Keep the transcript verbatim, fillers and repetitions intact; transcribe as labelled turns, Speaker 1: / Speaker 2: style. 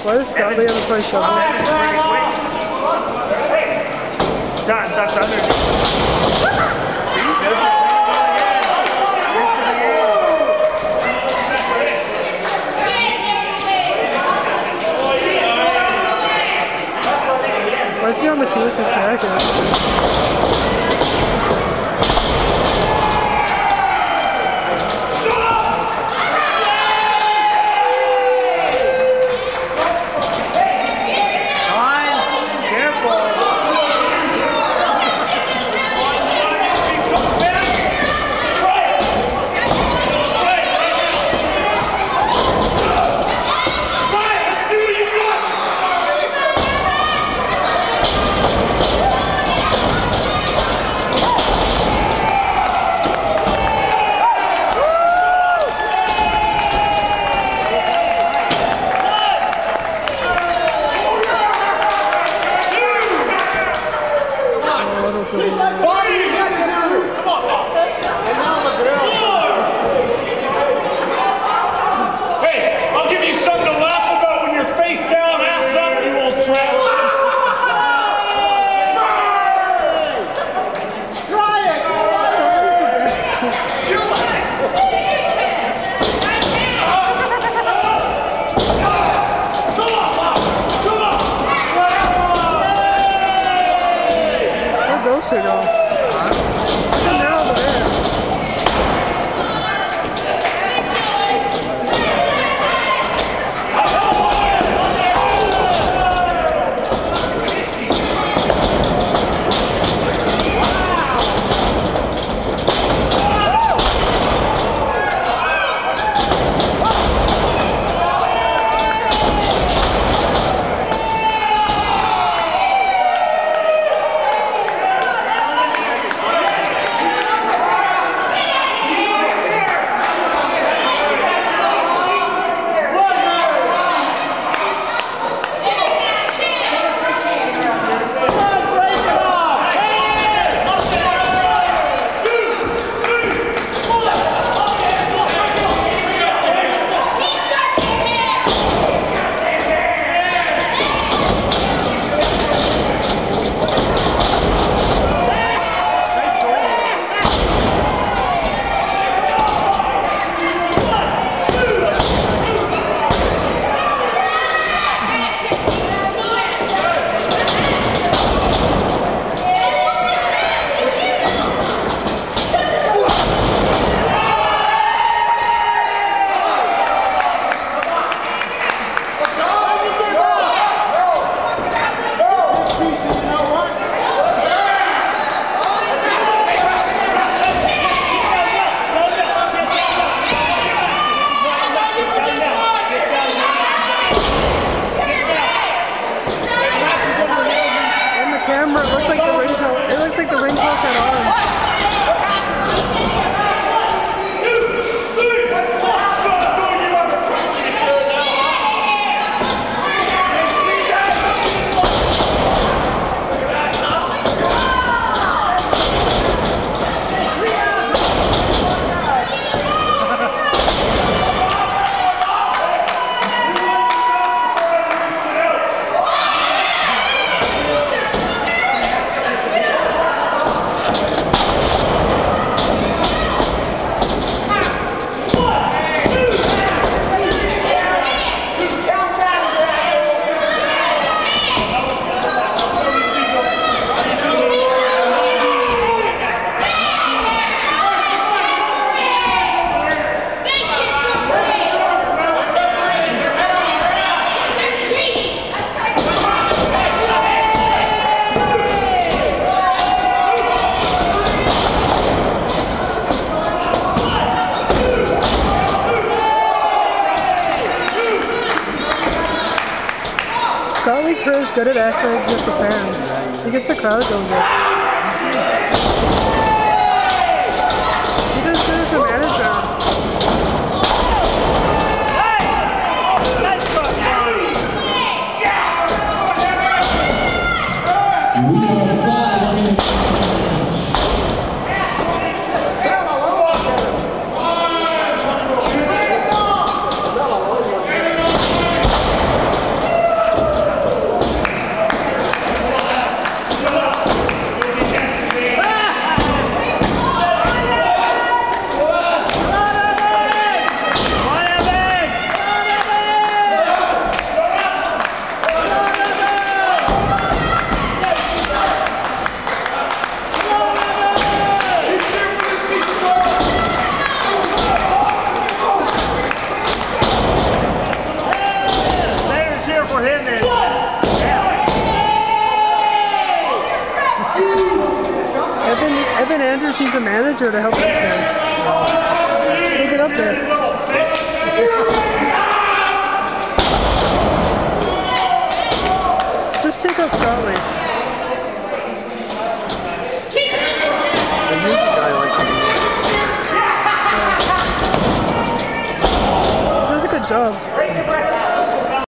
Speaker 1: Why does Scott Lee have to play shovel?
Speaker 2: Done, that's under.
Speaker 1: Why is he on Matthias' jacket? Chris good at actually just the fans. He gets the crowd going good. He does good as a manager. Evan Andrews needs a manager to help us there. We'll get up there. Just take out Scotty.
Speaker 3: The music guy likes it.
Speaker 1: He does a good job.